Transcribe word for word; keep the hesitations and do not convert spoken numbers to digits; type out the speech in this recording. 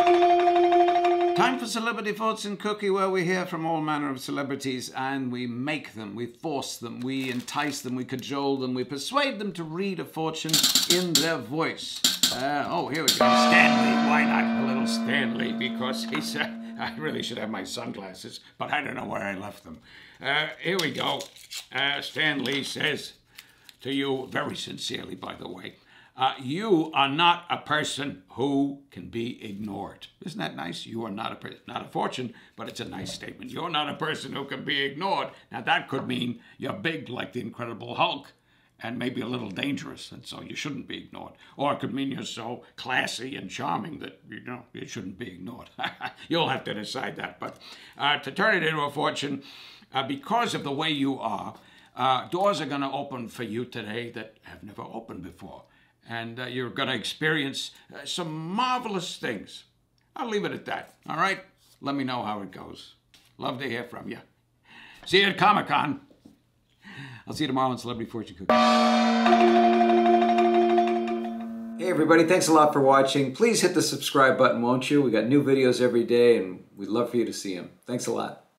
Time for Celebrity Fortune Cookie, where we hear from all manner of celebrities and we make them, we force them, we entice them, we cajole them, we persuade them to read a fortune in their voice. Uh, oh, here we go. Stanley. Why not a little Stanley? Because he's... Uh, I really should have my sunglasses, but I don't know where I left them. Uh, here we go. Uh, Stanley says to you, very sincerely, by the way, Uh, you are not a person who can be ignored. Isn't that nice? You are not a person, not a fortune, but it's a nice statement. You're not a person who can be ignored. Now that could mean you're big like the Incredible Hulk and maybe a little dangerous, and so you shouldn't be ignored. Or it could mean you're so classy and charming that, you know, you shouldn't be ignored. You'll have to decide that. But uh, to turn it into a fortune, uh, because of the way you are, uh, doors are going to open for you today that have never opened before. And uh, you're going to experience uh, some marvelous things. I'll leave it at that, all right? Let me know how it goes. Love to hear from you. See you at Comic-Con. I'll see you tomorrow on Celebrity Fortune Cookie. Hey everybody, thanks a lot for watching. Please hit the subscribe button, won't you? We got new videos every day and we'd love for you to see them. Thanks a lot.